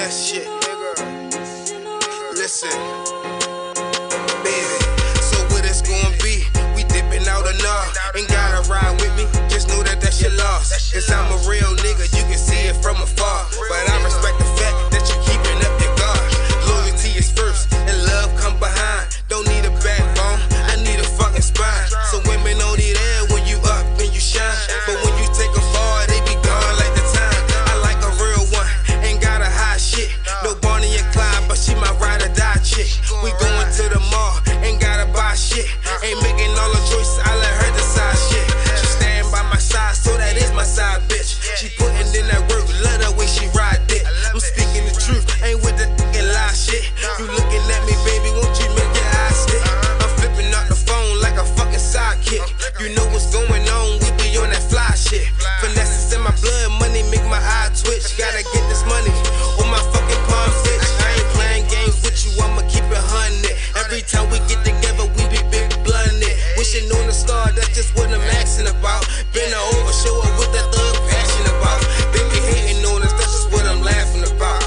that shit, nigga. Listen, baby, so what it's gonna be? We dipping out or not? Ain't gotta ride with me, just know that that shit lost. Cause I'm a real nigga, you can see it from afar. But I respect the fact that you keeping up your guard. Loyalty is first, and love come behind. Don't need a backbone, I need a fucking spine. So women only there when you up and you shine. But when you take them far, they be gone like the time. I like a real one, ain't got a hot shit. No Bonnie Clyde, but she my ride or die chick. We going to the mall, ain't gotta buy shit. Ain't making all the choices, I let her decide shit. She stand by my side, so that is my side bitch. She putting in that work, love the way she ride dick. I'm speaking the truth, ain't with the lie shit. You looking at me, baby, won't you make your eyes stick? I'm flipping out the phone like a fucking sidekick. You know what's going on, we be on that fly shit. Finesse in my blood, money make my eye twitch. Gotta get this money, or my fucking palms itch. I ain't playing games with you, I'ma keep it 100. Every time we get together, we be big blunted. Wishing on a star, that's just what I'm asking about. Been over, show up with that thug passion about. They be hating on us, that's just what I'm laughing about.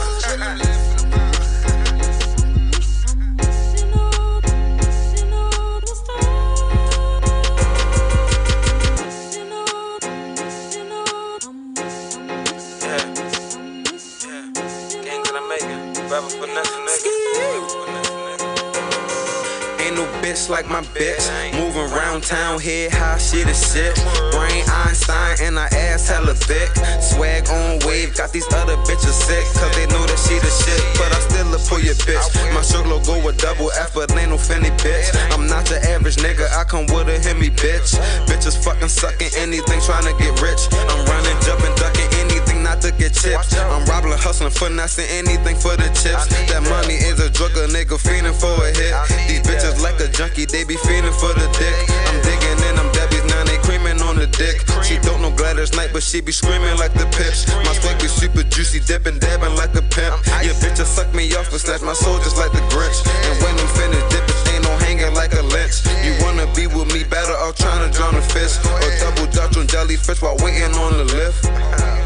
Ain't no bitch like my bitch. Moving round town, head high, shit is shit. Brain Einstein and her ass hella thick. Swag on wave, got these other bitches sick. Cause they know that she the shit, but I still look for your bitch. My shirt logo with double F, but ain't no Finny bitch. I'm not your average nigga, I come with a Hemi bitch. Bitches fucking sucking anything, trying to get rich. I'm running, jumping, ducking anything not to get chips. I'm robbing, hustling, finessing anything for the chips. That money is a drug, a nigga fiending for a hit. These bitches like a junkie, they be feeding for the dick. I'm digging in them Debbie's, now they creaming on the dick. She don't know Gladys Knight, but she be screaming like the pips. My swag be super juicy, dipping, dabbing like a pimp. Your bitches suck me off and snatch my soul just like the Grinch. And when I'm finished dipping, ain't no hanging like a lynch. You wanna be with me, better off trying to drown a fish. Or double dutch on jellyfish while waiting on the lift.